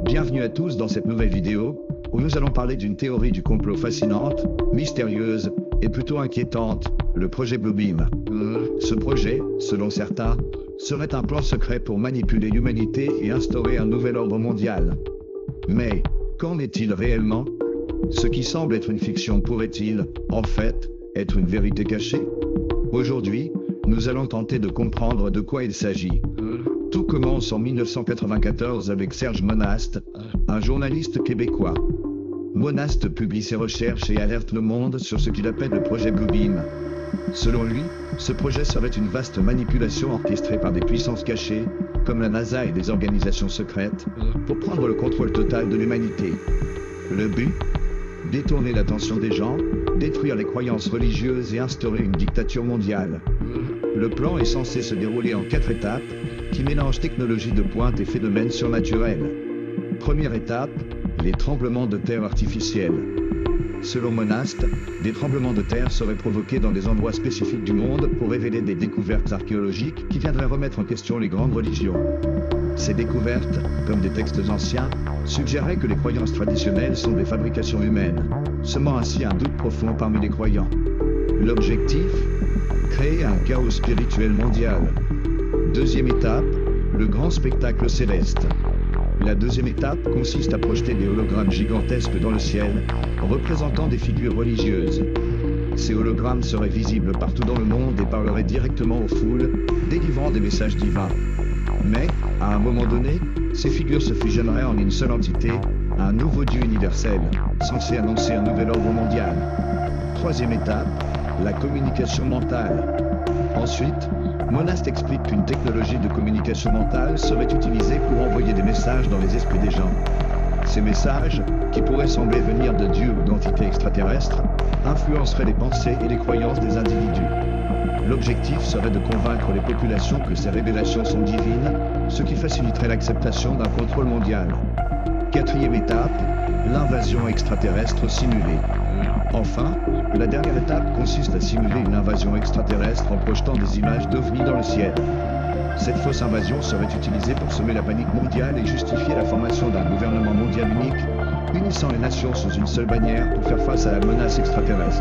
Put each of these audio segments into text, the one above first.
Bienvenue à tous dans cette nouvelle vidéo, où nous allons parler d'une théorie du complot fascinante, mystérieuse et plutôt inquiétante, le projet Bluebeam. Ce projet, selon certains, serait un plan secret pour manipuler l'humanité et instaurer un nouvel ordre mondial. Mais, qu'en est-il réellement? Ce qui semble être une fiction pourrait-il, en fait, être une vérité cachée? Aujourd'hui, nous allons tenter de comprendre de quoi il s'agit. Tout commence en 1994 avec Serge Monast, un journaliste québécois. Monast publie ses recherches et alerte le monde sur ce qu'il appelle le projet Bluebeam. Selon lui, ce projet serait une vaste manipulation orchestrée par des puissances cachées, comme la NASA et des organisations secrètes, pour prendre le contrôle total de l'humanité. Le but? Détourner l'attention des gens, détruire les croyances religieuses et instaurer une dictature mondiale. Le plan est censé se dérouler en 4 étapes, qui mélangent technologie de pointe et phénomènes surnaturels. Première étape, les tremblements de terre artificiels. Selon Monast, des tremblements de terre seraient provoqués dans des endroits spécifiques du monde pour révéler des découvertes archéologiques qui viendraient remettre en question les grandes religions. Ces découvertes, comme des textes anciens, suggéraient que les croyances traditionnelles sont des fabrications humaines, semant ainsi un doute profond parmi les croyants. L'objectif? Créer un chaos spirituel mondial. Deuxième étape, le grand spectacle céleste. La deuxième étape consiste à projeter des hologrammes gigantesques dans le ciel, représentant des figures religieuses. Ces hologrammes seraient visibles partout dans le monde et parleraient directement aux foules, délivrant des messages divins. Mais, à un moment donné, ces figures se fusionneraient en une seule entité, un nouveau Dieu universel, censé annoncer un nouvel ordre mondial. Troisième étape, la communication mentale. Ensuite, Monast explique qu'une technologie de communication mentale serait utilisée pour envoyer des messages dans les esprits des gens. Ces messages, qui pourraient sembler venir de Dieu ou d'entités extraterrestres, influenceraient les pensées et les croyances des individus. L'objectif serait de convaincre les populations que ces révélations sont divines, ce qui faciliterait l'acceptation d'un contrôle mondial. Quatrième étape, l'invasion extraterrestre simulée. Enfin, la dernière étape consiste à simuler une invasion extraterrestre en projetant des images d'ovnis dans le ciel. Cette fausse invasion serait utilisée pour semer la panique mondiale et justifier la formation d'un gouvernement mondial unique, unissant les nations sous une seule bannière pour faire face à la menace extraterrestre.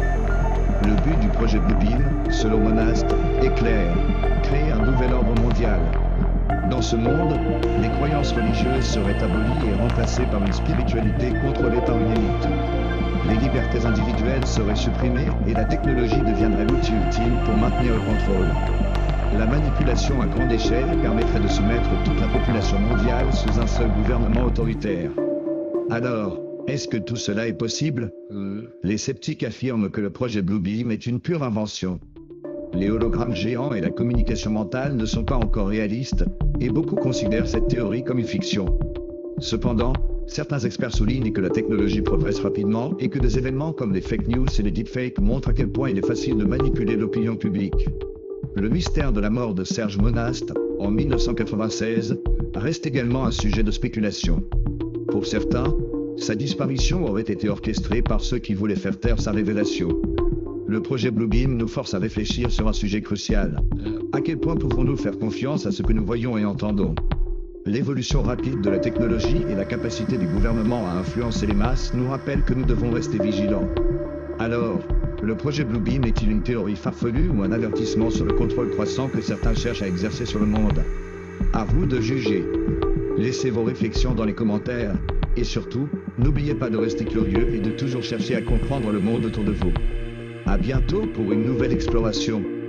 Le but du projet Bluebeam, selon Monast, est clair: créer un nouvel ordre mondial. Dans ce monde, les croyances religieuses seraient abolies et remplacées par une spiritualité contrôlée par une élite. Les libertés individuelles seraient supprimées et la technologie deviendrait l'outil ultime pour maintenir le contrôle. La manipulation à grande échelle permettrait de soumettre toute la population mondiale sous un seul gouvernement autoritaire. Alors, est-ce que tout cela est possible? Les sceptiques affirment que le projet Bluebeam est une pure invention. Les hologrammes géants et la communication mentale ne sont pas encore réalistes, et beaucoup considèrent cette théorie comme une fiction. Cependant, certains experts soulignent que la technologie progresse rapidement et que des événements comme les fake news et les deepfakes montrent à quel point il est facile de manipuler l'opinion publique. Le mystère de la mort de Serge Monast, en 1996, reste également un sujet de spéculation. Pour certains, sa disparition aurait été orchestrée par ceux qui voulaient faire taire sa révélation. Le projet Bluebeam nous force à réfléchir sur un sujet crucial. À quel point pouvons-nous faire confiance à ce que nous voyons et entendons? L'évolution rapide de la technologie et la capacité des gouvernements à influencer les masses nous rappellent que nous devons rester vigilants. Alors, le projet Bluebeam est-il une théorie farfelue ou un avertissement sur le contrôle croissant que certains cherchent à exercer sur le monde? À vous de juger. Laissez vos réflexions dans les commentaires, et surtout, n'oubliez pas de rester curieux et de toujours chercher à comprendre le monde autour de vous. À bientôt pour une nouvelle exploration.